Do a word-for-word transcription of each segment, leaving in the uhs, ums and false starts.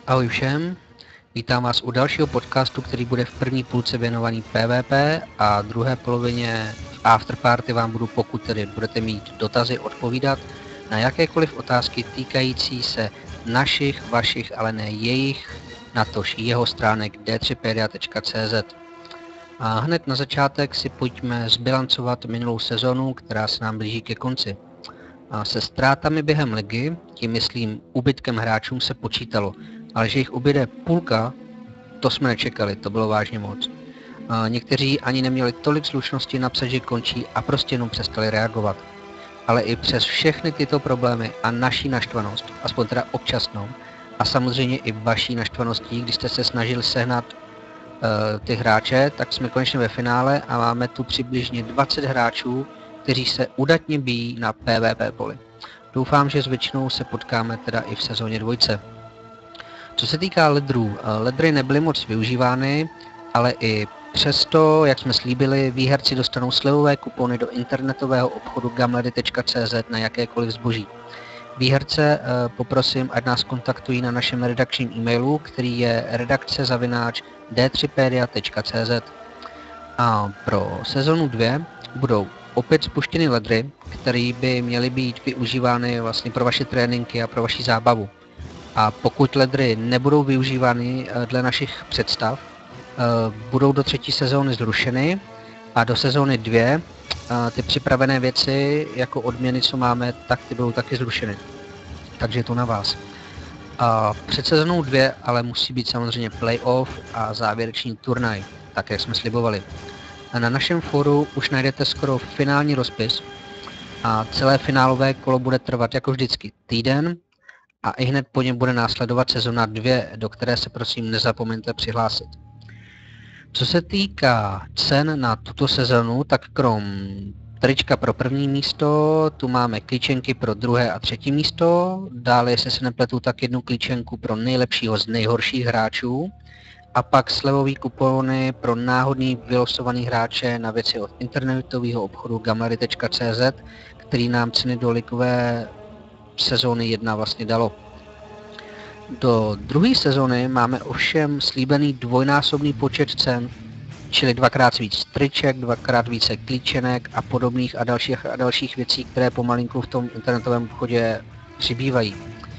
Ahoj všem, vítám vás u dalšího podcastu, který bude v první půlce věnovaný P V P a druhé polovině v Afterparty vám budu, pokud tedy budete mít dotazy, odpovídat na jakékoliv otázky týkající se našich, vašich, ale ne jejich, natož jeho stránek d tři pedia tečka cé zet. A hned na začátek si pojďme zbilancovat minulou sezonu, která se nám blíží ke konci. A se ztrátami během ligy, tím myslím úbytkem hráčům, se počítalo, ale že jich ubyde půlka, to jsme nečekali, to bylo vážně moc. A někteří ani neměli tolik slušnosti napsat, že končí a prostě jenom přestali reagovat. Ale i přes všechny tyto problémy a naší naštvanost, aspoň teda občasnou, a samozřejmě i vaší naštvaností, když jste se snažili sehnat uh, ty hráče, tak jsme konečně ve finále a máme tu přibližně dvacet hráčů, kteří se udatně bijí na P V P poli. Doufám, že s většinou se potkáme teda i v sezóně dvojce. Co se týká ledrů, ledry nebyly moc využívány, ale i přesto, jak jsme slíbili, výherci dostanou slevové kupony do internetového obchodu gamledy tečka cé zet na jakékoliv zboží. Výherce poprosím, ať nás kontaktují na našem redakčním e-mailu, který je redakce zavináč d tři pedia tečka cé zet. A pro sezonu dvě budou opět spuštěny ledry, které by měly být využívány vlastně pro vaše tréninky a pro vaši zábavu. A pokud ledry nebudou využívány dle našich představ, budou do třetí sezóny zrušeny a do sezóny dvě ty připravené věci jako odměny, co máme, tak ty budou taky zrušeny. Takže je to na vás. A před sezónou dvě ale musí být samozřejmě playoff a závěrečný turnaj, tak jak jsme slibovali. A na našem fóru už najdete skoro finální rozpis a celé finálové kolo bude trvat jako vždycky týden a i hned po něm bude následovat sezona dvě, do které se prosím nezapomeňte přihlásit. Co se týká cen na tuto sezonu, tak krom trička pro první místo, tu máme klíčenky pro druhé a třetí místo, dále, jestli se nepletu, tak jednu klíčenku pro nejlepšího z nejhorších hráčů a pak slevový kupony pro náhodný vylosovaný hráče na věci od internetového obchodu gamledy tečka cé zet, který nám ceny do ligové sezóny jedna vlastně dalo. Do druhé sezóny máme ovšem slíbený dvojnásobný počet cen, čili dvakrát víc triček, dvakrát více klíčenek a podobných a dalších a dalších věcí, které pomalinku v tom internetovém obchodě přibývají.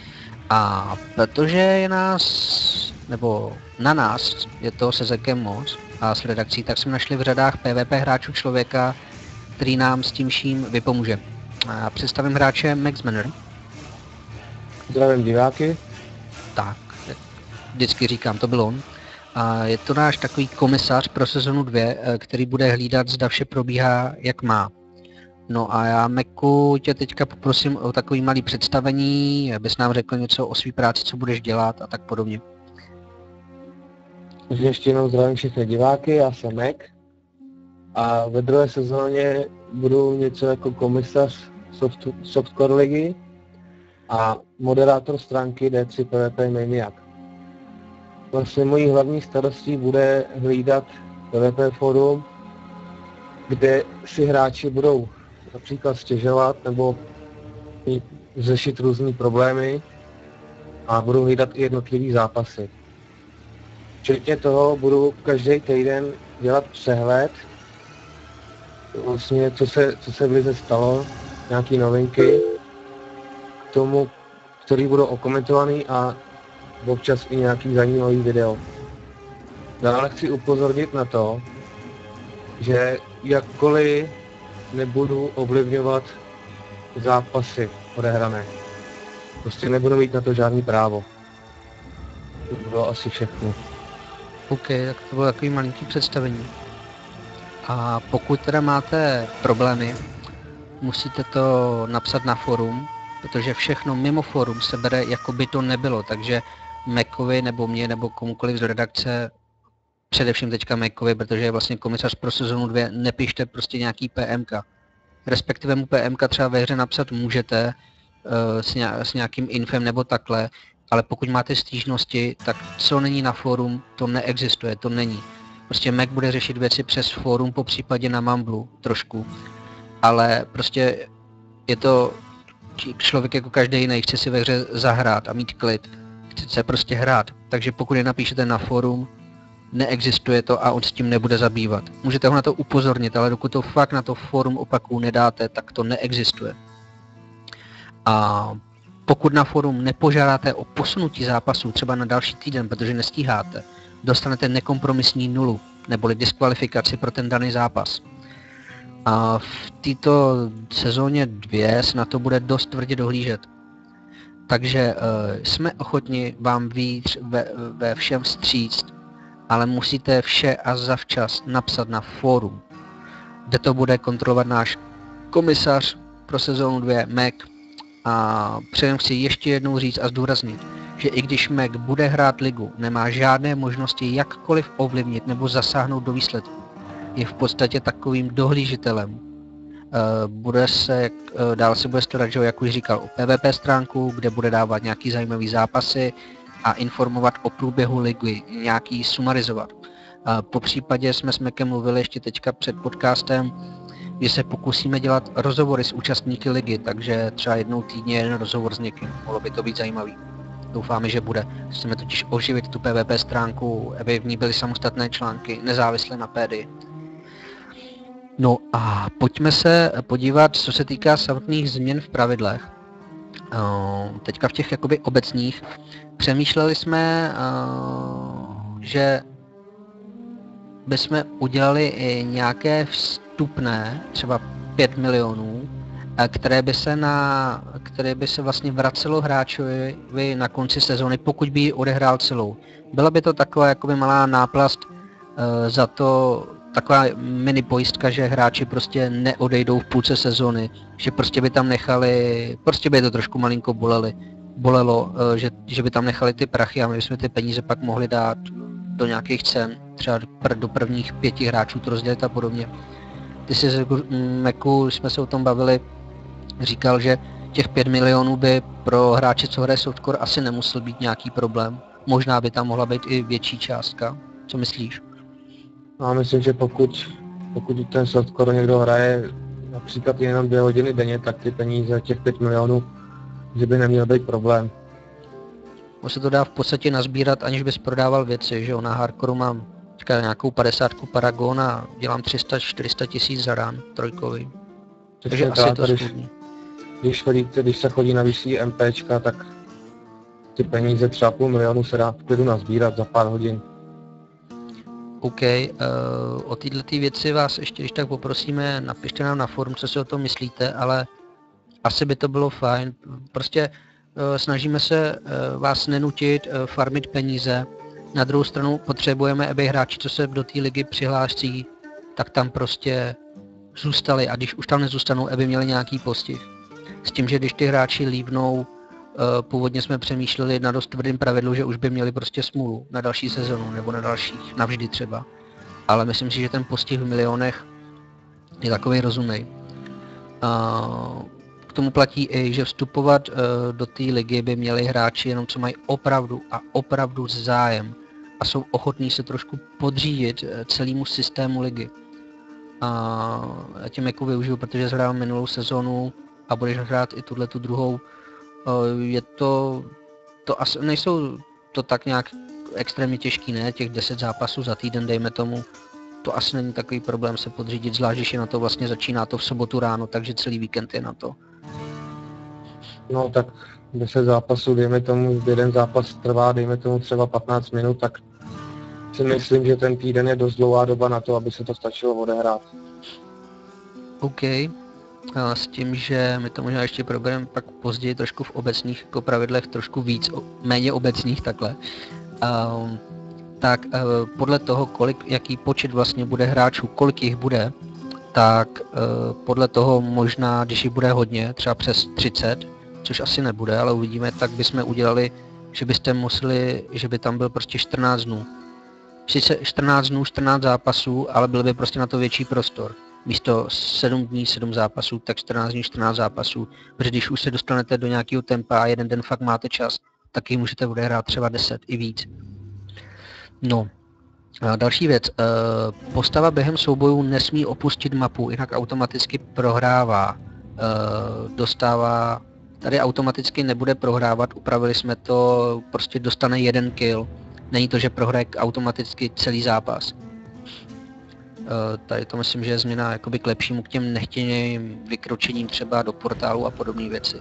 A protože je nás, nebo na nás je to se Zekem moc a s redakcí, tak jsme našli v řadách P V P hráčů člověka, který nám s tím vším vypomůže. A představím hráče Max Manner. Zdravím diváky. Tak, vždycky říkám, to byl on. A je to náš takový komisař pro sezonu dvě, který bude hlídat, zda vše probíhá jak má. No a já, Meku, tě teďka poprosím o takový malý představení, abys nám řekl něco o své práci, co budeš dělat a tak podobně. Ještě jednou zdravím všechny diváky, já jsem Mek. A ve druhé sezóně budu něco jako komisař soft, Softcore ligy a moderátor stránky D tři P V P Maniac. Vlastně mojí hlavní starostí bude hlídat P V P forum, kde si hráči budou například stěžovat nebo řešit různé problémy a budu hlídat i jednotlivý zápasy. Včetně toho budu každý týden dělat přehled, vlastně co se, co se v lize stalo, nějaké novinky, k tomu, který budou okomentovaný a občas i nějaký zajímavý video. Dále chci upozornit na to, že jakkoliv nebudu ovlivňovat zápasy odehrané. Prostě nebudu mít na to žádný právo. To bylo asi všechno. OK, tak to bylo takový malinký představení. A pokud teda máte problémy, musíte to napsat na forum, protože všechno mimo forum se bere, jako by to nebylo, takže Mekovi nebo mě nebo komukoliv z redakce, především teďka Mekovi, protože je vlastně komisař pro sezonu dvě, nepište prostě nějaký P M K. Respektive mu P M K třeba ve hře napsat můžete uh, s, nějak, s nějakým infem nebo takhle, ale pokud máte stížnosti, tak co není na fórum, to neexistuje, to není. Prostě Mac bude řešit věci přes fórum, po případě na Mumblu trošku, ale prostě je to člověk jako každý jiný, chce si ve hře zahrát a mít klid. chce prostě hrát. Takže pokud je napíšete na fórum, neexistuje to a on s tím nebude zabývat. Můžete ho na to upozornit, ale dokud to fakt na to fórum opaku nedáte, tak to neexistuje. A pokud na fórum nepožádáte o posunutí zápasu třeba na další týden, protože nestíháte, dostanete nekompromisní nulu, neboli diskvalifikaci pro ten daný zápas. A v této sezóně dvě se na to bude dost tvrdě dohlížet. Takže uh, jsme ochotni vám víc ve, ve všem vstříct, ale musíte vše a zavčas napsat na fórum, kde to bude kontrolovat náš komisař pro sezónu dvě, Mac. A předem chci ještě jednou říct a zdůraznit, že i když Mac bude hrát ligu, nemá žádné možnosti jakkoliv ovlivnit nebo zasáhnout do výsledku. Je v podstatě takovým dohlížitelem. Uh, bude se, uh, dál se bude starat, že jak už říkal, o P V P stránku, kde bude dávat nějaký zajímavý zápasy a informovat o průběhu ligy, nějaký sumarizovat. Uh, po případě jsme s Macem mluvili ještě teďka před podcastem, že se pokusíme dělat rozhovory s účastníky ligy, takže třeba jednou týdně jeden rozhovor s někým, mohlo by to být zajímavý. Doufáme, že bude. Chceme totiž oživit tu P V P stránku, aby v ní byly samostatné články, nezávisle na Pédii. No a pojďme se podívat, co se týká samotných změn v pravidlech. Teďka v těch jakoby obecných. Přemýšleli jsme, že bychom udělali i nějaké vstupné, třeba pět milionů, které by se, na, které by se vlastně vracelo hráčovi na konci sezóny, pokud by ji odehrál celou. Byla by to taková jakoby malá náplast uh, za to, taková mini pojistka, že hráči prostě neodejdou v půlce sezóny, že prostě by tam nechali, prostě by to trošku malinko boleli, bolelo, uh, že, že by tam nechali ty prachy a my bychom ty peníze pak mohli dát do nějakých cen, třeba do prvních pěti hráčů to rozdělit a podobně. Ty jsi z Macu, když jsme se o tom bavili, říkal, že těch pět milionů by pro hráče, co hraje softcore, asi nemusel být nějaký problém. Možná by tam mohla být i větší částka. Co myslíš? Já myslím, že pokud, pokud ten softcore někdo hraje například jenom dvě hodiny denně, tak ty peníze, těch pět milionů, že by neměl být problém. Může se to dá v podstatě nazbírat, aniž bys prodával věci, že jo? Na hardcoreu mám říká, nějakou padesátku Paragon a dělám tři sta čtyři sta tisíc za rán trojkový. Takže asi je to schůdný. Když, chodíte, když se chodí na vyšší MPčka, tak ty peníze třeba půl milionu se dá v klidu nazbírat za pár hodin. OK, uh, o této věci vás ještě když tak poprosíme, napište nám na forum, co si o tom myslíte, ale asi by to bylo fajn. Prostě uh, snažíme se uh, vás nenutit uh, farmit peníze. Na druhou stranu potřebujeme, aby hráči, co se do té ligy přihlásí, tak tam prostě zůstali a když už tam nezůstanou, aby měli nějaký postih. S tím, že když ty hráči líbnou, původně jsme přemýšleli na dost tvrdým pravidlu, že už by měli prostě smůlu na další sezonu nebo na dalších, navždy třeba. Ale myslím si, že ten postih v milionech je takový rozumnej. K tomu platí i, že vstupovat do té ligy by měli hráči jenom co mají opravdu a opravdu zájem a jsou ochotní se trošku podřídit celému systému ligy. A já tím jako využiju, protože hrál minulou sezonu a budeš hrát i tuhle tu druhou. Je to, to asi nejsou to tak nějak extrémně těžký, ne? Těch deset zápasů za týden, dejme tomu. To asi není takový problém se podřídit, zvlášť když je na to vlastně začíná to v sobotu ráno, takže celý víkend je na to. No tak deset zápasů, dejme tomu, jeden zápas trvá, dejme tomu třeba patnáct minut, tak si myslím, že ten týden je dost dlouhá doba na to, aby se to stačilo odehrát. OK. A s tím, že my to možná ještě probereme pak později trošku v obecných jako pravidlech, trošku víc, méně obecných takhle. Um, tak uh, podle toho, kolik, jaký počet vlastně bude hráčů, kolik jich bude, tak uh, podle toho možná, když jich bude hodně, třeba přes třicet, což asi nebude, ale uvidíme, tak bychom udělali, že byste museli, že by tam byl prostě čtrnáct dnů. Sice čtrnáct dnů, čtrnáct zápasů, ale byl by prostě na to větší prostor. Místo sedm dní, sedm zápasů, tak čtrnáct dní, čtrnáct zápasů. Protože když už se dostanete do nějakého tempa a jeden den fakt máte čas, tak ji můžete odehrát třeba deset i víc. No, a další věc. Postava během soubojů nesmí opustit mapu, jinak automaticky prohrává. Dostává tady automaticky nebude prohrávat, upravili jsme to, prostě dostane jeden kill. Není to, že prohraje automaticky celý zápas. Tady to myslím, že je změna jakoby k lepšímu, k těm nechtěným vykročením třeba do portálu a podobné věci.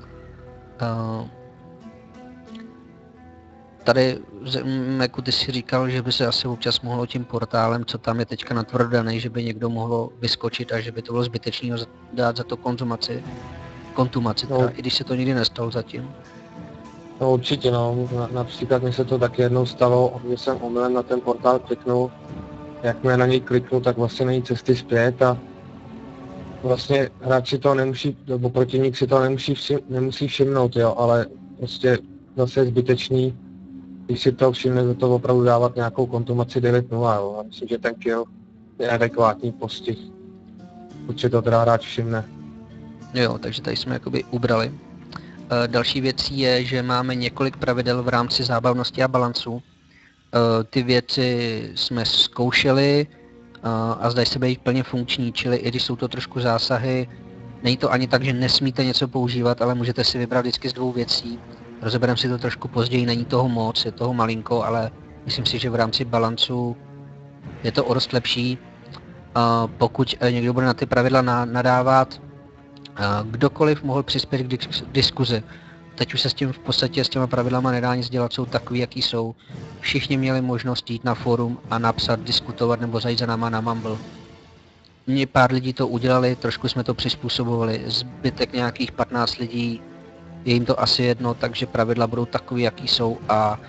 Tady, jako ty si říkal, že by se asi občas mohlo tím portálem, co tam je teďka natvrdaný, že by někdo mohlo vyskočit a že by to bylo zbytečný dát za to konzumaci, kontumaci, no. Teda, i když se to nikdy nestalo zatím. No určitě no, například mi se to taky jednou stalo, že jsem omylem na ten portál kliknul, jakmile na něj kliknu, tak vlastně není cesty zpět a vlastně hráč si to nemusí, nebo protivník si to nemusí, všim, nemusí všimnout, jo, ale prostě zase je zbytečný, když si to všimne, za to opravdu dávat nějakou kontumaci devět nula, jo, a myslím, že ten kill je adekvátní postih, určitě to teda hráč všimne. Jo, takže tady jsme jakoby ubrali. E, další věcí je, že máme několik pravidel v rámci zábavnosti a balancu. E, ty věci jsme zkoušeli e, a zdají se být plně funkční, čili i když jsou to trošku zásahy, není to ani tak, že nesmíte něco používat, ale můžete si vybrat vždycky z dvou věcí. Rozebereme si to trošku později, není toho moc, je toho malinko, ale myslím si, že v rámci balancu je to o dost lepší. E, pokud někdo bude na ty pravidla nadávat, kdokoliv mohl přispět k diskuzi. Teď už se s tím v podstatě s těma pravidlama nedá nic dělat, jsou takový, jaký jsou. Všichni měli možnost jít na fórum a napsat, diskutovat nebo zajít za náma na Mumble. Mně pár lidí to udělali, trošku jsme to přizpůsobovali, zbytek nějakých patnáct lidí, je jim to asi jedno, takže pravidla budou takový, jaký jsou a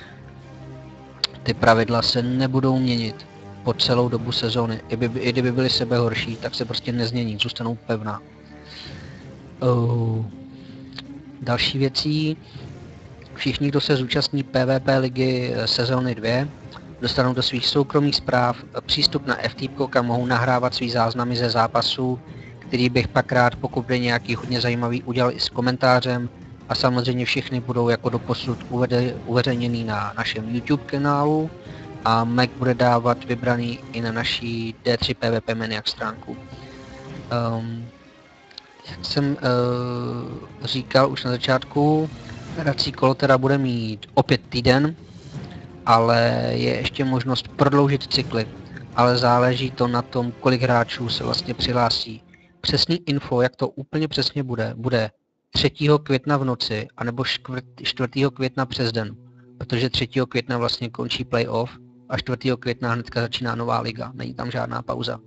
ty pravidla se nebudou měnit po celou dobu sezóny. I, by, i kdyby byly sebe horší, tak se prostě nezmění, zůstanou pevná. Oh. Další věcí, všichni, kdo se zúčastní P V P ligy sezóny dvě, dostanou do svých soukromých zpráv přístup na F T P, kam mohou nahrávat svý záznamy ze zápasů, který bych pak rád, pokud bude nějaký hodně zajímavý, udělal i s komentářem a samozřejmě všechny budou jako doposud uveřejněný na našem YouTube kanálu a Mac bude dávat vybraný i na naší D tři P V P Maniac stránku. Um, Jak jsem uh, říkal už na začátku, hrací kolo teda bude mít opět týden, ale je ještě možnost prodloužit cykly, ale záleží to na tom, kolik hráčů se vlastně přihlásí. Přesný info, jak to úplně přesně bude, bude třetího května v noci, anebo čtvrtého května přes den, protože třetího května vlastně končí playoff a čtvrtého května hnedka začíná nová liga, není tam žádná pauza.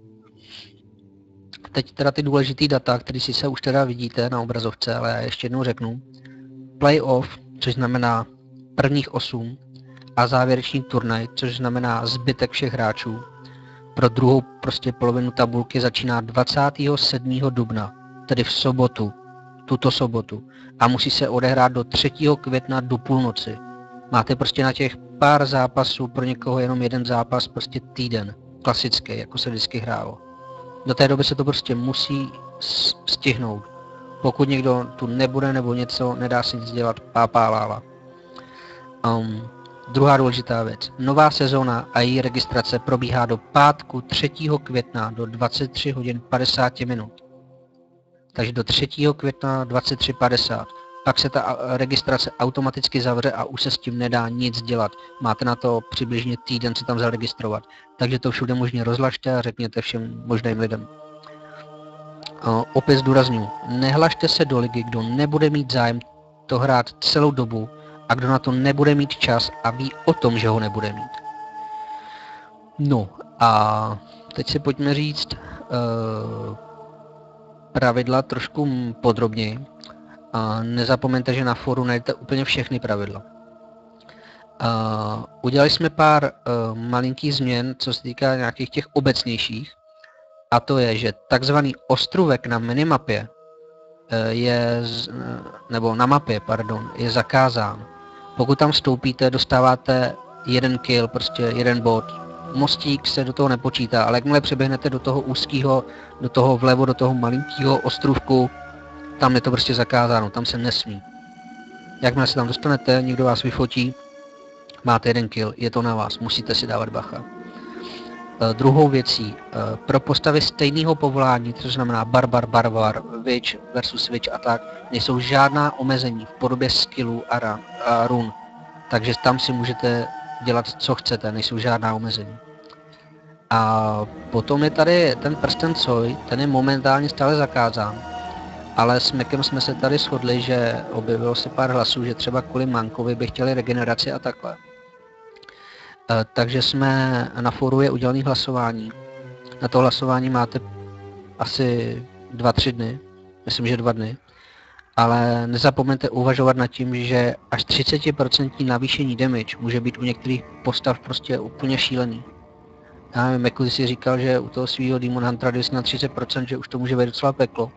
Teď teda ty důležitý data, které si se už teda vidíte na obrazovce, ale já ještě jednou řeknu. Playoff, což znamená prvních osm, a závěrečný turnaj, což znamená zbytek všech hráčů. Pro druhou prostě polovinu tabulky začíná dvacátého sedmého dubna, tedy v sobotu, tuto sobotu. A musí se odehrát do třetího května do půlnoci. Máte prostě na těch pár zápasů, pro někoho jenom jeden zápas, prostě týden. Klasický, jako se vždycky hrálo. Do té doby se to prostě musí stihnout. Pokud někdo tu nebude nebo něco, nedá se nic dělat, pápá lála. Um, druhá důležitá věc. Nová sezóna a její registrace probíhá do pátku třetího května do dvacet tři hodin padesát minut. Takže do třetího května dvacet tři padesát. Pak se ta registrace automaticky zavře a už se s tím nedá nic dělat. Máte na to přibližně týden se tam zaregistrovat. Takže to všude možně rozlažte a řekněte všem možným lidem. Uh, opět zdůrazňuji, nehlašte se do ligy, kdo nebude mít zájem to hrát celou dobu a kdo na to nebude mít čas a ví o tom, že ho nebude mít. No a teď si pojďme říct uh, pravidla trošku podrobněji. A nezapomeňte, že na fóru najdete úplně všechny pravidla. Uh, udělali jsme pár uh, malinkých změn, co se týká nějakých těch obecnějších. A to je, že takzvaný ostrůvek na minimapě uh, je, z, nebo na mapě, pardon, je zakázán. Pokud tam vstoupíte, dostáváte jeden kill, prostě jeden bod. Mostík se do toho nepočítá, ale jakmile přeběhnete do toho úzkého, do toho vlevo, do toho malinkého ostrůvku, tam je to prostě zakázáno, tam se nesmí. Jakmile se tam dostanete, někdo vás vyfotí, máte jeden kill, je to na vás, musíte si dávat bacha. Druhou věcí, pro postavy stejného povolání, což znamená barbar, barbar, witch versus witch a tak, nejsou žádná omezení v podobě skillů a, run, a run. Takže tam si můžete dělat, co chcete, nejsou žádná omezení. A potom je tady ten prsten Soj, ten je momentálně stále zakázán. Ale s Mekem jsme se tady shodli, že objevilo se pár hlasů, že třeba kvůli Mankovi by chtěli regeneraci a takhle. Takže jsme na fóru je udělané hlasování. Na to hlasování máte asi dva, tři dny, myslím, že dva dny. Ale nezapomeňte uvažovat nad tím, že až třicet procent navýšení damage může být u některých postav prostě úplně šílený. Já nevím, jako si říkal, že u toho svého Demon Huntera jde na třicet procent, že už to může být docela peklo.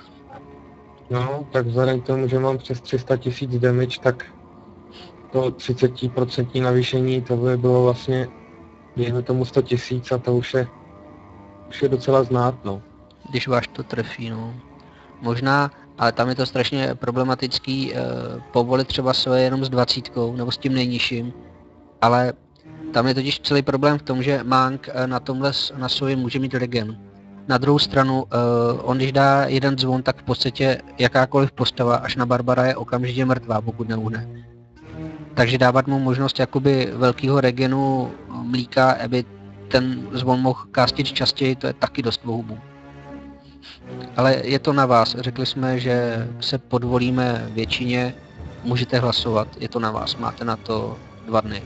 No, tak vzhledem k tomu, že mám přes tři sta tisíc damage, tak to třicet procent navýšení, to by bylo vlastně, dejme tomu sto tisíc a to už je, už je docela znát, no. Když váš to trefí, no. Možná, ale tam je to strašně problematický, eh, povolit třeba svoje jenom s dvacítkou, nebo s tím nejnižším, ale tam je totiž celý problém v tom, že Mank eh, na tomhle na svoje může mít regen. Na druhou stranu, uh, on když dá jeden zvon, tak v podstatě jakákoliv postava až na Barbara je okamžitě mrtvá, pokud neuhne. Takže dávat mu možnost jakoby velkého regenu mlíka, aby ten zvon mohl kástit častěji, to je taky dost bohubu. Ale je to na vás, řekli jsme, že se podvolíme většině, můžete hlasovat, je to na vás, máte na to dva dny.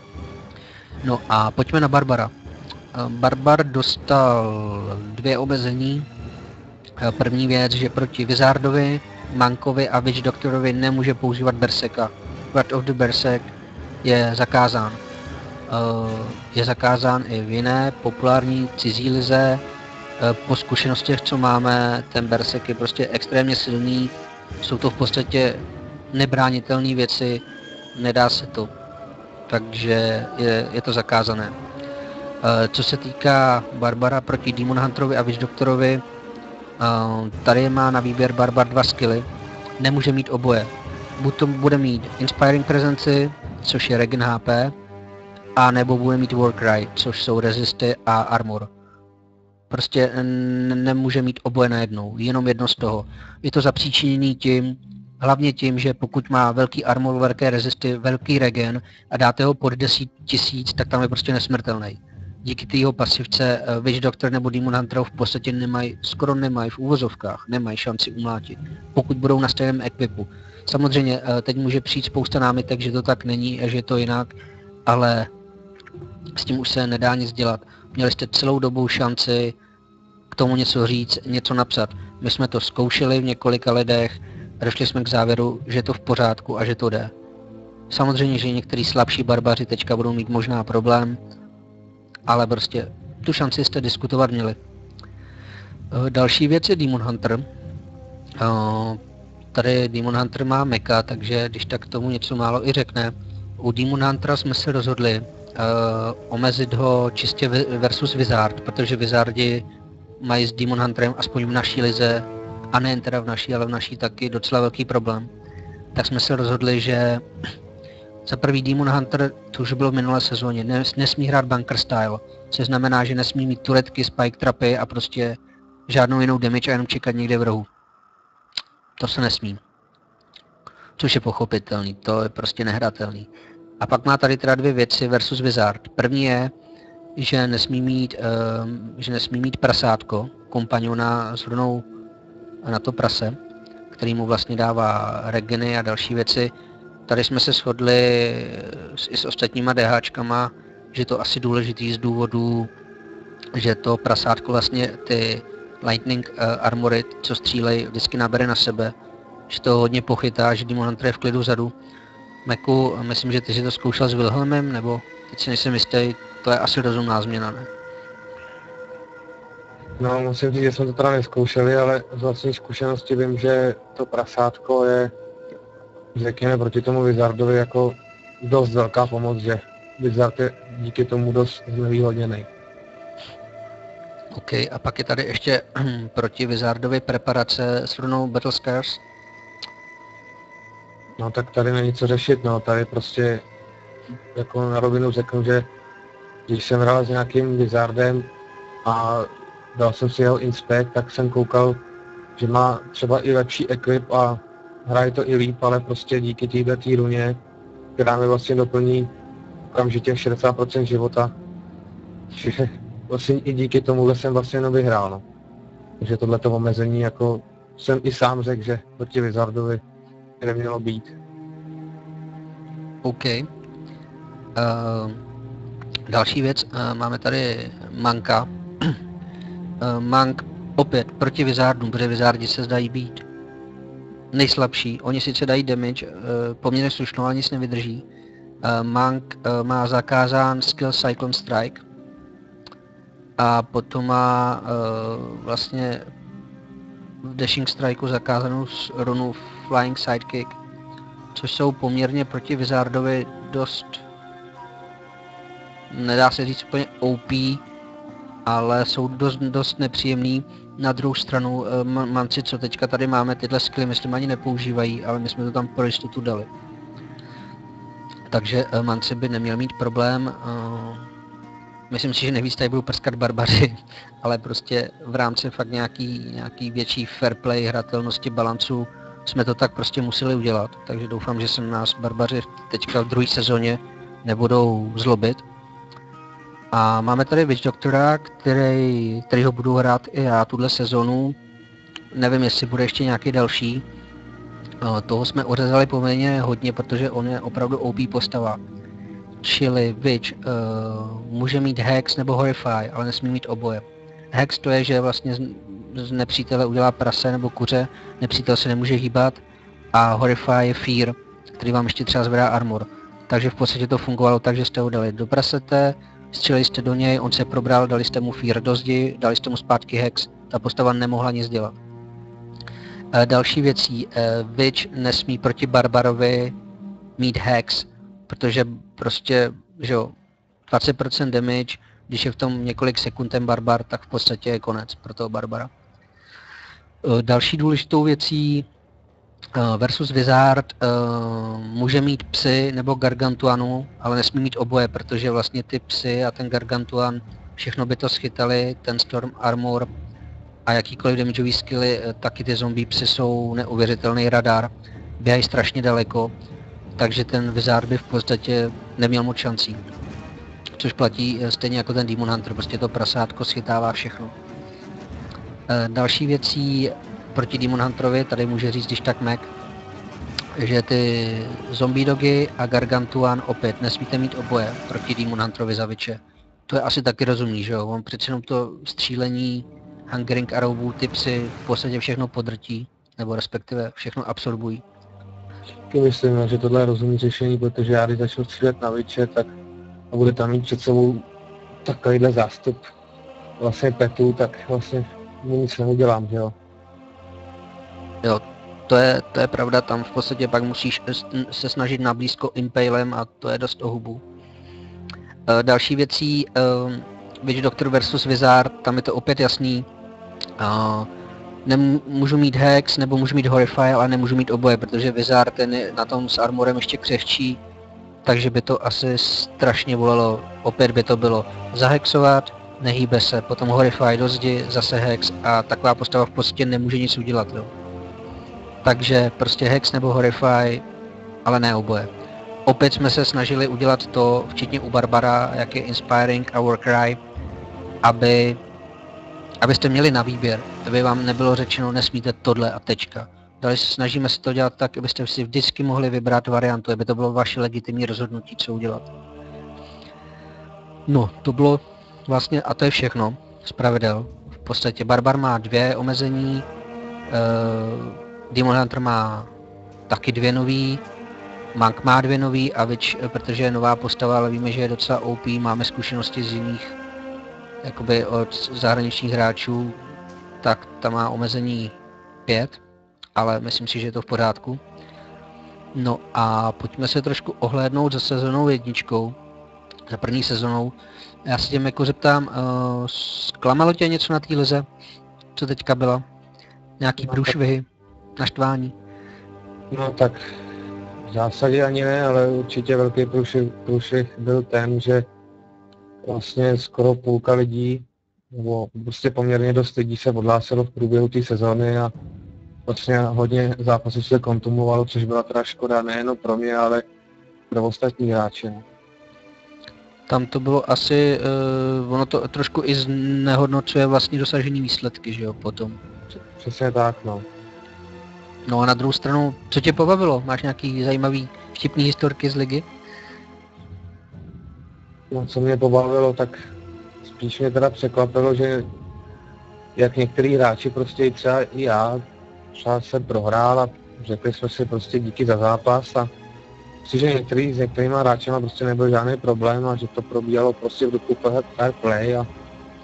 No a pojďme na Barbara. Barbar dostal dvě omezení. První věc, že proti Wizardovi, Mankovi a Witch Doctorovi nemůže používat Berserka. Wrath of the Berserk je zakázán. Je zakázán i v jiné populární cizí lize. Po zkušenostech, co máme, ten Berserk je prostě extrémně silný. Jsou to v podstatě nebránitelné věci, nedá se to. Takže je, je to zakázané. Co se týká Barbara proti Demon Hunterovi a Witch Doctorovi, tady má na výběr Barbar dva skilly, nemůže mít oboje. Buď to bude mít Inspiring Presence, což je regen H P, a nebo bude mít Warcry, což jsou resisty a armor. Prostě nemůže mít oboje najednou, jenom jedno z toho. Je to zapříčiněný tím, hlavně tím, že pokud má velký armor, velké resisty, velký regen a dáte ho pod deset tisíc, tak tam je prostě nesmrtelný. Díky té jeho pasivce Witch Doctor nebo Demon Hunter v podstatě nemají, skoro nemají v úvozovkách, nemají šanci umlátit, pokud budou na stejném equipu. Samozřejmě teď může přijít spousta námitek, že to tak není a že je to jinak, ale s tím už se nedá nic dělat. Měli jste celou dobu šanci k tomu něco říct, něco napsat. My jsme to zkoušeli v několika lidech a došli jsme k závěru, že je to v pořádku a že to jde. Samozřejmě, že některý slabší barbaři teďka budou mít možná problém, ale prostě tu šanci jste diskutovat měli. Další věc je Demon Hunter. Tady Demon Hunter má meka, takže když tak tomu něco málo i řekne. U Demon Huntera jsme se rozhodli uh, omezit ho čistě versus Wizard, protože Wizardi mají s Demon Hunterem aspoň v naší lize, a nejen teda v naší, ale v naší taky docela velký problém. Tak jsme se rozhodli, že za prvý Demon Hunter, to už bylo v minulé sezóně, nes, nesmí hrát bunker style, což znamená, že nesmí mít turetky, spike trapy a prostě žádnou jinou damage a jenom čekat někde v rohu. To se nesmí. Což je pochopitelný, to je prostě nehratelný. A pak má tady teda dvě věci versus Wizard. První je, že nesmí mít, um, že nesmí mít prasátko, kompaniona s runou na to prase, který mu vlastně dává regeny a další věci. Tady jsme se shodli s, i s ostatníma DHčkama, že to asi důležitý z důvodu, že to prasátko vlastně ty Lightning uh, Armory, co střílej, vždycky nabere na sebe, že to hodně pochytá, že Demon Hunter je v klidu vzadu. Meku, myslím, že ty si to zkoušel s Wilhelmem, nebo teď si nejsem jistý, to je asi rozumná změna, ne? No, musím říct, že jsme to teda neskoušeli, ale z vlastní zkušenosti vím, že to prasátko je, řekněme, proti tomu Wizardovi jako dost velká pomoc, že Wizard je díky tomu dost znevýhodněný. OK, a pak je tady ještě proti Wizardovi preparace s runou Battle Scars. No tak tady není co řešit, no, tady prostě jako na rovinu řeknu, že když jsem hrál s nějakým Wizardem a dal jsem si jeho inspekt, tak jsem koukal, že má třeba i lepší equip a hraje to i líp, ale prostě díky této runě, která mi vlastně doplní okamžitě šedesát procent života, že vlastně i díky tomu jsem vlastně jenom vyhrál. No. Takže tohleto omezení jako jsem i sám řekl, že proti Wizardovi nemělo být. OK. Uh, další věc, uh, máme tady Manka. uh, Mank opět proti Wizardům, protože Wizardi se zdají být nejslabší. Oni sice dají damage, uh, poměrně slušnou, ale nic nevydrží. Uh, Mank uh, má zakázán skill Cyclone Strike a potom má uh, vlastně v Dashing Strikeu zakázanou runu Flying Sidekick, což jsou poměrně proti Wizardovi dost, nedá se říct úplně O P, ale jsou dost, dost nepříjemný. Na druhou stranu manci, co teďka tady máme, tyhle skilly myslím ani nepoužívají, ale my jsme to tam pro jistotu dali. Takže manci by neměl mít problém. Myslím si, že nejvíc tady budou prskat barbaři, ale prostě v rámci fakt nějaký, nějaký větší fair play, hratelnosti, balancu jsme to tak prostě museli udělat. Takže doufám, že se na nás barbaři teďka v druhé sezóně nebudou zlobit. A máme tady Witch Doctora, který, který ho budu hrát i já tuhle sezonu. Nevím, jestli bude ještě nějaký další. Toho jsme ořezali poměrně hodně, protože on je opravdu O P postava. Čili Witch uh, může mít Hex nebo Horrify, ale nesmí mít oboje. Hex to je, že vlastně z, z nepřítele udělá prase nebo kuře, nepřítel se nemůže hýbat, a Horrify je Fear, který vám ještě třeba zvedá armor. Takže v podstatě to fungovalo tak, že jste ho dali do prasete, střelili jste do něj, on se probral, dali jste mu Fear do zdi, dali jste mu zpátky Hex, ta postava nemohla nic dělat. Uh, další věcí, uh, Witch nesmí proti Barbarovi mít Hex, protože prostě, že jo, dvacet procent damage, když je v tom několik sekund ten barbar, tak v podstatě je konec pro toho barbara. Další důležitou věcí versus Wizard může mít psy nebo gargantuanu, ale nesmí mít oboje, protože vlastně ty psy a ten gargantuan, všechno by to schytali, ten Storm Armor a jakýkoliv damageový skilly, taky ty zombie psy jsou neuvěřitelný radar, běhají strašně daleko. Takže ten Wizard by v podstatě neměl moc šancí. Což platí stejně jako ten Demon Hunter, prostě to prasátko schytává všechno. E, další věcí proti Demon Hunterovi, tady může říct když tak Mac, že ty zombie dogy a Gargantuan opět nesmíte mít oboje proti Demon Hunterovi za Witche. To je asi taky rozumný, že jo? On přece jenom to střílení Hungering Arrowů, ty psy v podstatě všechno podrtí, nebo respektive všechno absorbují. Myslím, že tohle je rozumné řešení, protože já když začnu střílet na Witche, tak a bude tam mít před sebou takovýhle zástup vlastně petů, tak vlastně nic neudělám, že jo. Jo, to je, to je pravda, tam v podstatě pak musíš se snažit na blízko impalem a to je dost o hubu. E, další věcí, e, Witch Doctor versus Wizard, tam je to opět jasný. E, Nemůžu mít Hex, nebo můžu mít Horrify, ale nemůžu mít oboje, protože Wizard ten je na tom s armorem ještě křehčí, takže by to asi strašně bolelo. Opět by to bylo zahexovat, nehýbe se, potom Horrify do zdi, zase Hex a taková postava v podstatě nemůže nic udělat. Jo. Takže prostě Hex nebo Horrify, ale ne oboje. Opět jsme se snažili udělat to, včetně u Barbara, jak je Inspiring a Warcry, aby abyste měli na výběr, aby vám nebylo řečeno nesmíte tohle a tečka. Dále snažíme se to dělat tak, abyste si vždycky mohli vybrat variantu, aby to bylo vaše legitimní rozhodnutí, co udělat. No, to bylo vlastně, a to je všechno z pravidel. V podstatě Barbar má dvě omezení, uh, Demon Hunter má taky dvě nový, Monk má dvě nový a Witch, protože je nová postava, ale víme, že je docela O P, máme zkušenosti z jiných jakoby od zahraničních hráčů, tak ta má omezení pět, ale myslím si, že je to v pořádku. No a pojďme se trošku ohlédnout za sezónou jedničkou, za první sezónou. Já se tím jako zeptám, uh, zklamalo tě něco na té lize, co teďka byla? Nějaký průšvihy, naštvání? No tak v zásadě ani ne, ale určitě velký průšvih, průšvih byl ten, že vlastně skoro půlka lidí, nebo prostě poměrně dost lidí se odhlásilo v průběhu té sezóny a vlastně hodně zápasů se kontumovalo, což byla teda škoda nejen pro mě, ale pro ostatní hráče. Tam to bylo asi, uh, ono to trošku i znehodnocuje vlastní dosažený výsledky, že jo, potom. Přesně tak, no. No a na druhou stranu, co tě pobavilo? Máš nějaký zajímavý vtipný historky z ligy? No, co mě pobavilo, tak spíš mě teda překvapilo, že jak některý hráči, prostě i třeba i já, třeba jsem prohrál a řekli jsme si prostě díky za zápas a myslím, že některý s některýma hráčema prostě nebyl žádný problém a že to probíhalo prostě v duchu fair play a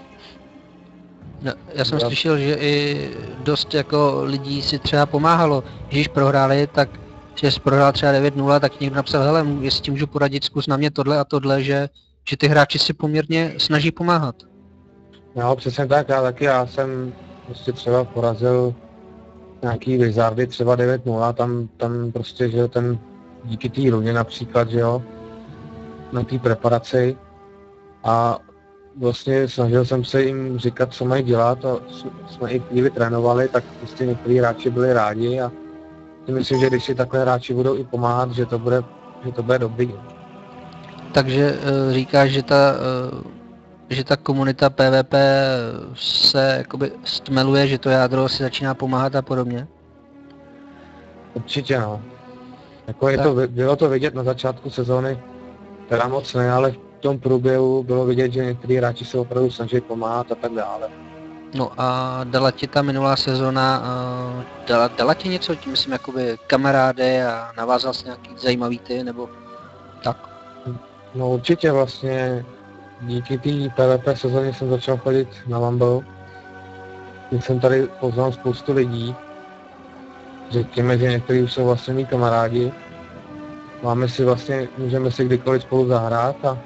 No, já jsem já... slyšel, že i dost jako lidí si třeba pomáhalo, když prohráli, tak že jsi prohrál třeba devět nula, tak někdo napsal, hele, jestli ti můžu poradit, zkus na mě tohle a tohle, že, že ty hráči si poměrně snaží pomáhat. No, přesně tak, já taky, já jsem prostě třeba porazil nějaký Wizardy, třeba devět nula, tam, tam prostě, že ten díky té runě například, že jo, na té preparaci a vlastně snažil jsem se jim říkat, co mají dělat a jsme i chvíli trénovali, tak prostě někteří hráči byli rádi a myslím, že když si takhle hráči budou i pomáhat, že to bude, že to bude dobrý. Takže uh, říkáš, že ta, uh, že ta komunita P V P se jakoby stmeluje, že to jádro si začíná pomáhat a podobně? Určitě no. Jako je to, bylo to vidět na začátku sezóny, teda moc ne, ale v tom průběhu bylo vidět, že některý hráči se opravdu snaží pomáhat a tak dále. No a dala ti ta minulá sezóna, uh, dala, dala ti něco, tím myslím jakoby kamarády a navázal jsi nějaký zajímavý ty, nebo tak? No určitě vlastně díky té P V P sezóně jsem začal chodit na Mumble. Jsem tady poznal spoustu lidí. Řekněme, že někteří už jsou vlastně mý kamarádi. Máme si vlastně, můžeme si kdykoliv spolu zahrát a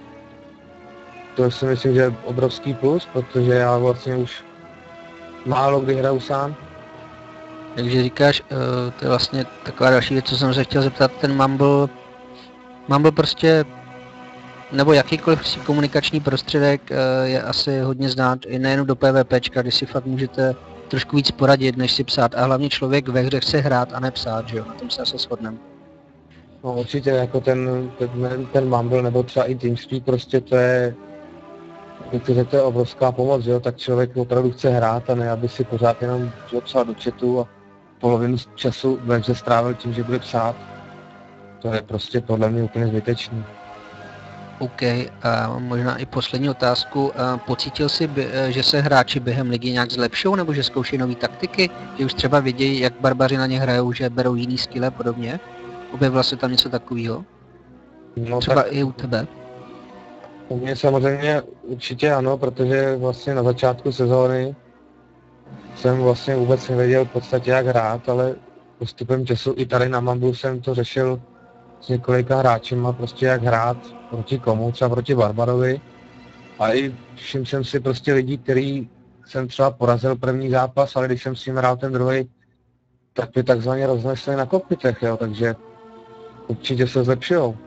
to si myslím, že je obrovský plus, protože já vlastně už málo kdy hraju sám. Takže říkáš, uh, to je vlastně taková další věc, co jsem se chtěl zeptat, ten Mumble, Mumble prostě, nebo jakýkoliv prostě komunikační prostředek uh, je asi hodně znát i nejen do PvPčka, kdy si fakt můžete trošku víc poradit, než si psát a hlavně člověk ve hře chce hrát a nepsát, že jo, na tom se asi shodneme. No určitě jako ten, ten, ten Mumble nebo třeba i TeamSpeak, prostě to je, protože to je obrovská pomoc, že jo, tak člověk opravdu chce hrát a ne, aby si pořád jenom psal do chatu a polovinu času ve hře strávil tím, že bude psát. To je prostě podle mě úplně zbytečný. OK, a možná i poslední otázku. Pocítil jsi, že se hráči během ligy nějak zlepšou, nebo že zkouší nové taktiky? Že už třeba vědějí, jak barbaři na ně hrajou, že berou jiný skille a podobně? Objevilo se tam něco takového? No, třeba tak... i u tebe? U mě samozřejmě určitě ano, protože vlastně na začátku sezóny jsem vlastně vůbec nevěděl v podstatě jak hrát, ale postupem času i tady na Mumble jsem to řešil s několika hráčima, prostě jak hrát, proti komu, třeba proti Barbarovi. A i všiml jsem si prostě lidí, který jsem třeba porazil první zápas, ale když jsem s ním hrál ten druhý, tak mě takzvaně roznesli na kokpitech, jo, takže určitě se zlepšujou.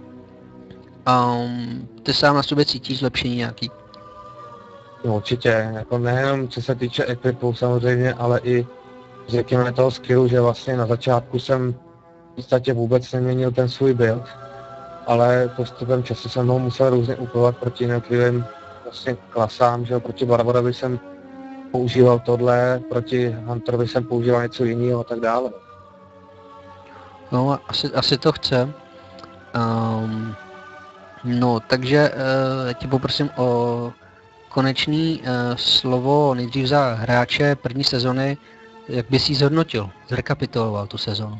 Um, ty sám na sobě cítíš zlepšení nějaký? No určitě, jako nejenom co se týče equipu samozřejmě, ale i řekněme toho skillu, že vlastně na začátku jsem v podstatě vůbec neměnil ten svůj build, ale postupem času jsem ho musel různě úkolovat proti jednotlivým vlastně klasám, že jo, proti Barbarovi jsem používal tohle, proti Hunterovi jsem používal něco jiného a tak dále. No, asi, asi to chce. Um, no, takže uh, tě poprosím o konečný uh, slovo nejdřív za hráče první sezony. Jak bys jí zhodnotil, zrekapituloval tu sezonu?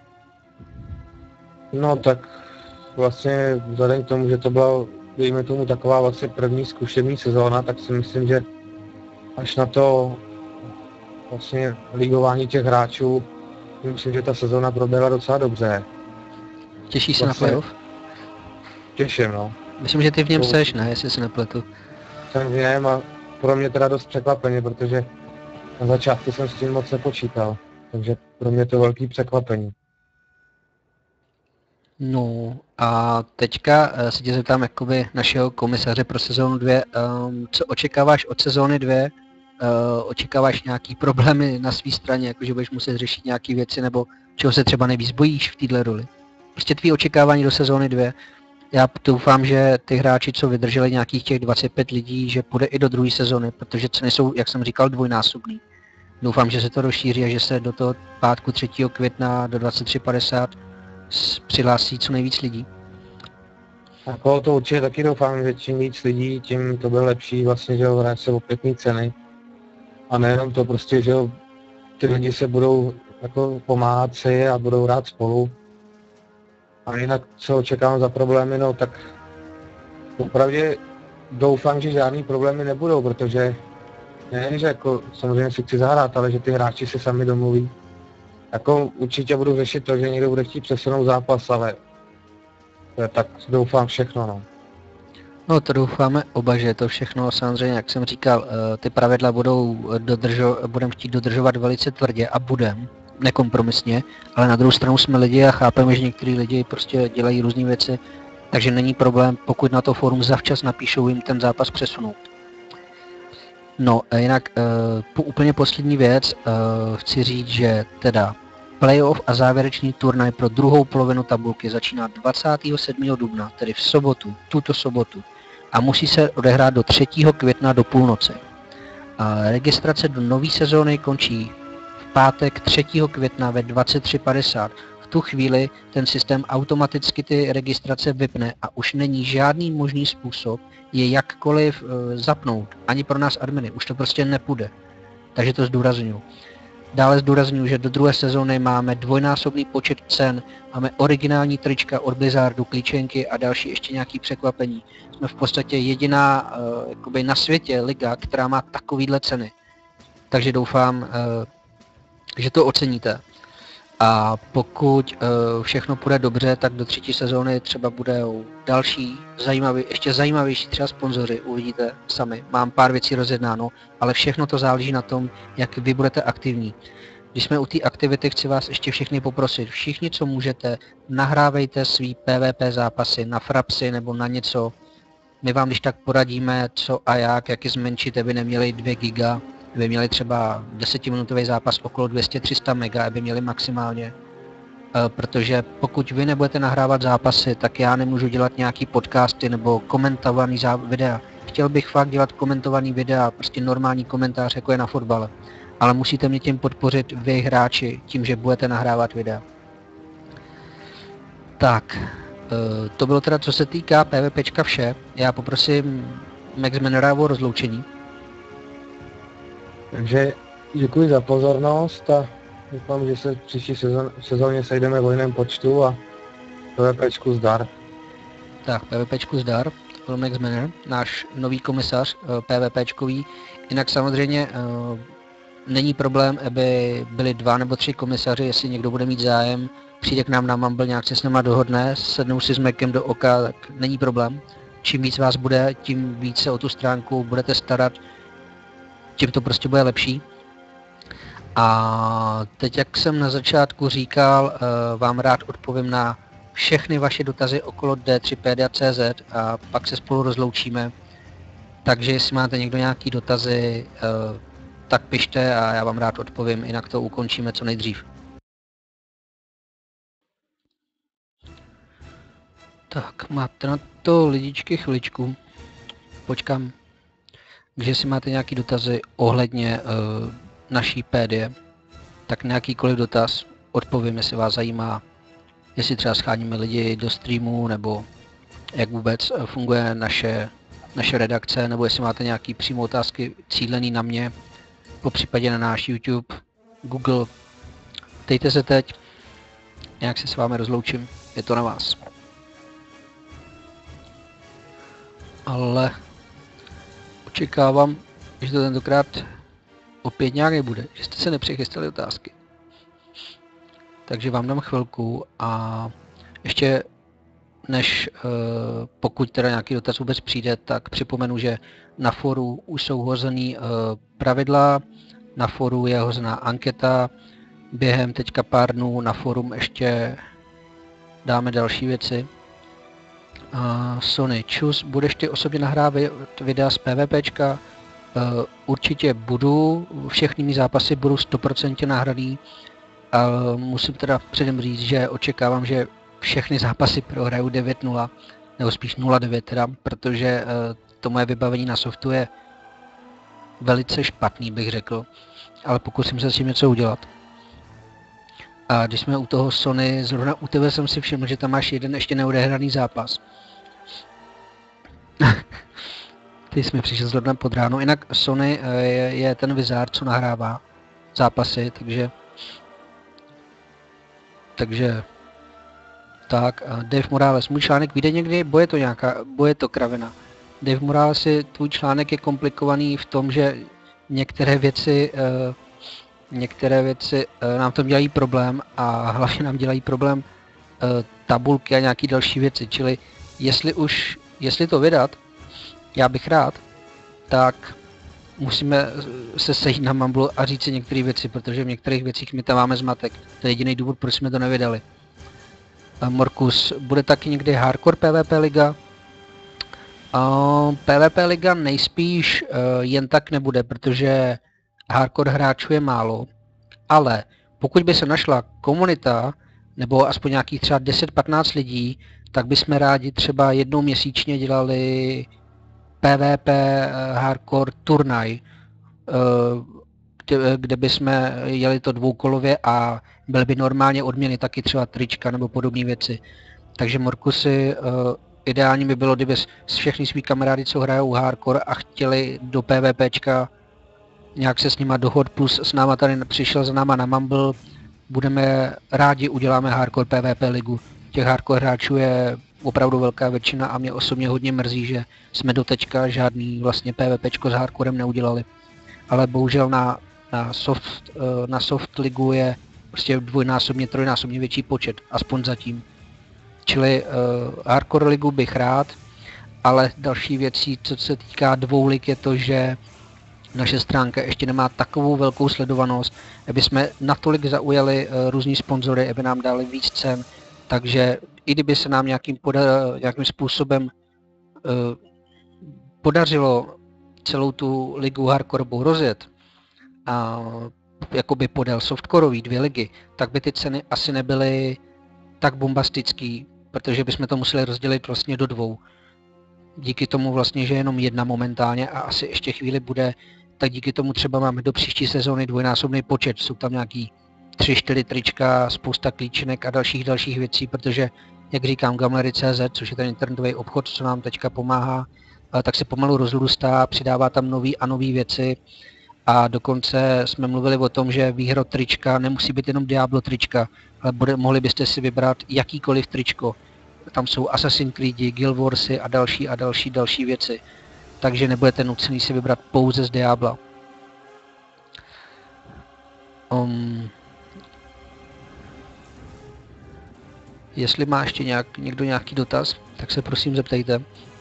No tak vlastně vzhledem k tomu, že to byla, dejme tomu, taková vlastně první zkušební sezóna, tak si myslím, že až na to vlastně ligování těch hráčů, myslím, že ta sezóna proběhla docela dobře. Těšíš se vlastně na playoff? Těším, no. Myslím, že ty v něm to... seš, ne, jestli se nepletu. Jsem v něm a pro mě teda dost překvapeně, protože na začátku jsem s tím moc nepočítal, takže pro mě to velký překvapení. No a teďka se tě zeptám jakoby našeho komisaře pro sezónu dvě, um, co očekáváš od sezóny dvě? Uh, očekáváš nějaký problémy na své straně, jakože budeš muset řešit nějaké věci, nebo čeho se třeba nejvíc bojíš v této roli? Prostě tvý očekávání do sezóny dvě. Já doufám, že ty hráči, co vydrželi nějakých těch dvacet pět lidí, že půjde i do druhé sezóny, protože ceny jsou, jak jsem říkal, dvojnásobný. Doufám, že se to rozšíří a že se do toho pátku třetího května do dvacet tři padesát přihlásí co nejvíc lidí. Jako to určitě taky doufám, že čím víc lidí, tím to bude lepší vlastně, že hrát se o pěkný ceny. A nejenom to prostě, že ty lidi se budou jako pomáhat si a budou hrát spolu. A jinak, co očekávám za problémy, no tak opravdu doufám, že žádný problémy nebudou, protože ne, že jako samozřejmě si chci zahrát, ale že ty hráči se sami domluví. Jako určitě budu řešit to, že někdo bude chtít přesunout zápas, ale tak doufám všechno, no. No to doufáme oba, že to všechno samozřejmě, jak jsem říkal, ty pravidla budou dodržo, budeme chtít dodržovat velice tvrdě a budem, nekompromisně, ale na druhou stranu jsme lidi a chápeme, že některý lidi prostě dělají různé věci, takže není problém, pokud na to fórum zavčas napíšou jim ten zápas přesunout. No jinak po úplně poslední věc chci říct, že teda playoff a závěrečný turnaj pro druhou polovinu tabulky začíná dvacátého sedmého dubna, tedy v sobotu, tuto sobotu, a musí se odehrát do třetího května do půlnoci. A registrace do nové sezóny končí v pátek třetího května ve dvacet tři padesát. V tu chvíli ten systém automaticky ty registrace vypne a už není žádný možný způsob je jakkoliv e, zapnout, ani pro nás adminy, už to prostě nepůjde. Takže to zdůrazňuji. Dále zdůrazňuji, že do druhé sezóny máme dvojnásobný počet cen, máme originální trička od Blizzardu, klíčenky a další ještě nějaké překvapení. Jsme v podstatě jediná uh, jakoby na světě liga, která má takovýhle ceny. Takže doufám, uh, že to oceníte. A pokud uh, všechno půjde dobře, tak do třetí sezóny třeba budou další, zajímavý, ještě zajímavější třeba sponzoři, uvidíte sami. Mám pár věcí rozjednáno, ale všechno to záleží na tom, jak vy budete aktivní. Když jsme u té aktivity, chci vás ještě všechny poprosit. Všichni, co můžete, nahrávejte svý P V P zápasy na frapsy nebo na něco. My vám když tak poradíme, co a jak, jak je zmenšit, aby neměli dvě giga. Aby měli třeba desetiminutový zápas okolo dvě stě tři sta mega, aby měli maximálně. E, protože pokud vy nebudete nahrávat zápasy, tak já nemůžu dělat nějaký podcasty nebo komentovaný videa. Chtěl bych fakt dělat komentovaný videa, prostě normální komentář, jako je na fotbale. Ale musíte mě tím podpořit vy hráči, tím, že budete nahrávat videa. Tak, e, to bylo teda co se týká PvPčka vše. Já poprosím Max Mannera o rozloučení. Takže děkuji za pozornost a doufám, že se v příští sezon, sezóně sejdeme v jiném počtu a PvPčku zdar. Tak, PvPčku zdar, to byl Max Manner, náš nový komisař PvPčkový. Jinak samozřejmě uh, není problém, aby byli dva nebo tři komisaři, jestli někdo bude mít zájem, přijde k nám na Mumble, nějak se s náma dohodne, sednou si s Macem do oka, tak není problém. Čím víc vás bude, tím víc se o tu stránku budete starat, tím to prostě bude lepší. A teď, jak jsem na začátku říkal, vám rád odpovím na všechny vaše dotazy okolo D tři Pedia tečka cé zet a pak se spolu rozloučíme. Takže jestli máte někdo nějaký dotazy, tak pište a já vám rád odpovím, jinak to ukončíme co nejdřív. Tak, máte na to lidičky chviličku. Počkám. Takže jestli máte nějaký dotazy ohledně uh, naší pédie, tak nějakýkoliv dotaz odpovím, jestli vás zajímá, jestli třeba scháníme lidi do streamu, nebo jak vůbec funguje naše, naše redakce, nebo jestli máte nějaký přímo otázky cílený na mě, po případě na náš YouTube, Google. Dejte se teď, nějak se s vámi rozloučím, je to na vás. Ale očekávám, že to tentokrát opět nějak nebude, že jste se nepřichystali otázky. Takže vám dám chvilku a ještě než pokud teda nějaký dotaz vůbec přijde, tak připomenu, že na fóru už jsou hozený pravidla, na fóru je hozená anketa, během teďka pár dnů na fórum ještě dáme další věci. Uh, Sony, čus, budeš ty osobně nahrávat videa z PvPčka? Uh, určitě budu, všechny mý zápasy budou sto procent nahraný. Uh, musím teda předem říct, že očekávám, že všechny zápasy prohraju devět nula, nebo spíš nula devět teda, protože uh, to moje vybavení na softu je velice špatný, bych řekl, ale pokusím se s tím něco udělat. A když jsme u toho Sony, zrovna u tebe jsem si všiml, že tam máš jeden ještě neodehraný zápas. Ty jsi mi přišel zrovna pod ráno. Jinak Sony je, je ten vizár, co nahrává zápasy, takže... Takže... Tak, Dave Morales, můj článek vyjde někdy, bo je to nějaká, bo je to kravina. Dave Morales, tvůj článek je komplikovaný v tom, že některé věci... Uh, Některé věci uh, nám tom dělají problém a hlavně nám dělají problém uh, tabulky a nějaký další věci, čili jestli už, jestli to vydat, já bych rád, tak musíme se sejít na Mumble a říct si některé věci, protože v některých věcích my tam máme zmatek. To je jediný důvod, proč jsme to nevydali. Uh, Morkus, bude taky někdy hardcore PvP liga? Uh, PvP liga nejspíš uh, jen tak nebude, protože hardcore hráčů je málo, ale pokud by se našla komunita, nebo aspoň nějakých třeba deset patnáct lidí, tak bychom rádi třeba jednou měsíčně dělali PvP hardcore turnaj, kde, kde bychom jeli to dvoukolově a byly by normálně odměny taky třeba trička nebo podobné věci. Takže Morkusy, ideální by bylo, kdyby s všechny svý kamarády, co hrajou hardcore a chtěli do PvPčka nějak se s nima dohod, plus s náma tady přišel za náma na Mumble, budeme rádi, uděláme hardcore PvP ligu. Těch hardcore hráčů je opravdu velká většina a mě osobně hodně mrzí, že jsme doteďka žádný vlastně PvPčko s hardcorem neudělali. Ale bohužel na, na, soft, na soft ligu je prostě dvojnásobně, trojnásobně větší počet, aspoň zatím. Čili uh, hardcore ligu bych rád, ale další věcí, co se týká dvou lig, je to, že naše stránka ještě nemá takovou velkou sledovanost, aby jsme natolik zaujali uh, různí sponzory, aby nám dali víc cen, takže i kdyby se nám nějakým, poda- nějakým způsobem uh, podařilo celou tu ligu hardcoreovou rozjet a jakoby podél softcoreový dvě ligy, tak by ty ceny asi nebyly tak bombastický, protože bychom to museli rozdělit vlastně do dvou. Díky tomu vlastně, že jenom jedna momentálně a asi ještě chvíli bude, tak díky tomu třeba máme do příští sezóny dvojnásobný počet. Jsou tam nějaký tři čtyři trička, spousta klíčenek a dalších dalších věcí, protože, jak říkám, Gamlery tečka cé zet, což je ten internetový obchod, co nám teďka pomáhá, tak se pomalu rozrůstá, přidává tam nový a nový věci. A dokonce jsme mluvili o tom, že výhra trička nemusí být jenom Diablo trička, ale bude, mohli byste si vybrat jakýkoliv tričko. Tam jsou Assassin's Creed, Guild Warsy a další a další další věci. Takže nebudete nucený si vybrat pouze z Diabla. Um, jestli má ještě nějak, někdo nějaký dotaz, tak se prosím zeptejte.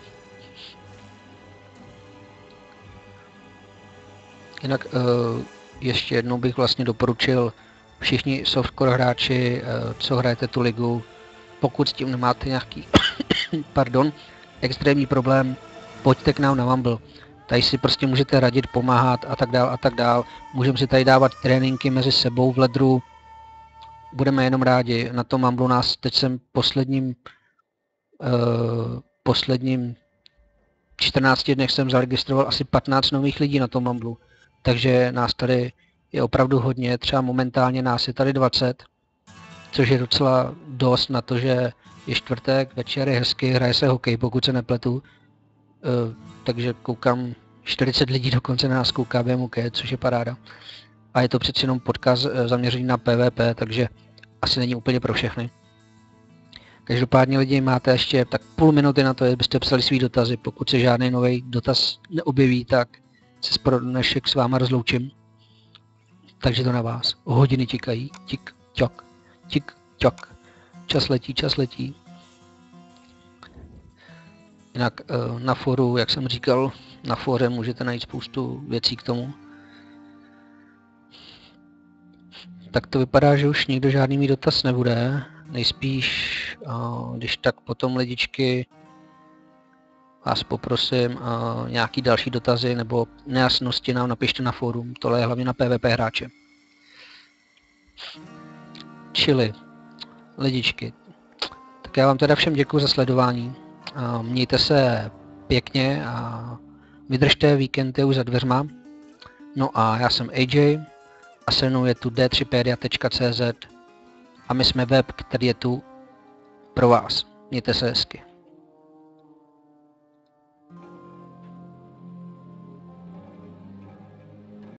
Jinak uh, ještě jednou bych vlastně doporučil všichni softcore hráči, uh, co hrajete tu ligu, pokud s tím nemáte nějaký pardon, extrémní problém, pojďte k nám na Mumble. Tady si prostě můžete radit, pomáhat a tak dál a tak dál. Můžeme si tady dávat tréninky mezi sebou v ledru. Budeme jenom rádi. Na tom Mumble nás teď jsem posledním uh, posledním čtrnácti dnech jsem zaregistroval asi patnáct nových lidí na tom Mumble. Takže nás tady je opravdu hodně, třeba momentálně nás je tady dvacet, což je docela dost na to, že je čtvrtek, večer je hezky, hraje se hokej, pokud se nepletu. Uh, takže koukám, čtyřicet lidí dokonce na nás kouká během hokeje, což je paráda. A je to přeci jenom podcast zaměřený na PvP, takže asi není úplně pro všechny. Každopádně lidi, máte ještě tak půl minuty na to, abyste psali svý dotazy. Pokud se žádný nový dotaz neobjeví, tak se pro dnešek s váma rozloučím. Takže to na vás. Hodiny tikají. Tik, ťok, tik, ťok. Čas letí, čas letí. Jinak na fóru, jak jsem říkal, na fóře můžete najít spoustu věcí k tomu. Tak to vypadá, že už nikdo žádný mý dotaz nebude. Nejspíš když tak potom lidičky vás poprosím nějaký další dotazy nebo nejasnosti nám napište na fórum, tohle je hlavně na P V P hráče. Čili, lidičky, tak já vám teda všem děkuji za sledování, mějte se pěkně a vydržte, víkend je už za dveřma. No a já jsem A J a se mnou je tu d tři pedia tečka cé zet a my jsme web, který je tu pro vás. Mějte se hezky.